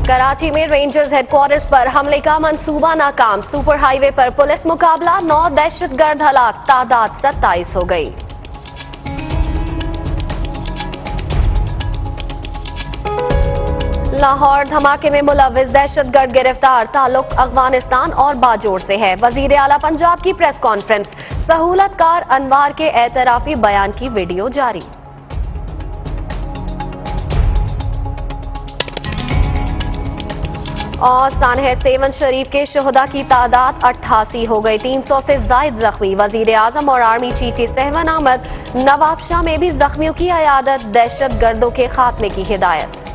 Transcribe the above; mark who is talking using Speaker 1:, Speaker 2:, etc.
Speaker 1: कराची में rangers headquarters पर हमले का मंसूबा नाकाम। सुपर हाईवे पर पुलिस मुकाबला, 9 दहशतगर्द हलाक, तादाद 27 हो गई। लाहौर धमाके में मुलविस दहशतगर्द गिरफ्तार, ताल्लुक अफगानिस्तान और बाजोड़ से है। वजीर आला पंजाब की प्रेस कॉन्फ्रेंस, सहूलतकार अनवार के एतराफी बयान की वीडियो जारी। और सानह सेवन शरीफ के शहदा की तादाद 88 हो गई, 300 से जायद जख्मी। वजीर आजम और आर्मी चीफ की सहवन आमद, नवाबशाह में भी जख्मियों की अयादत, दहशत गर्दों के खात्मे की हिदायत।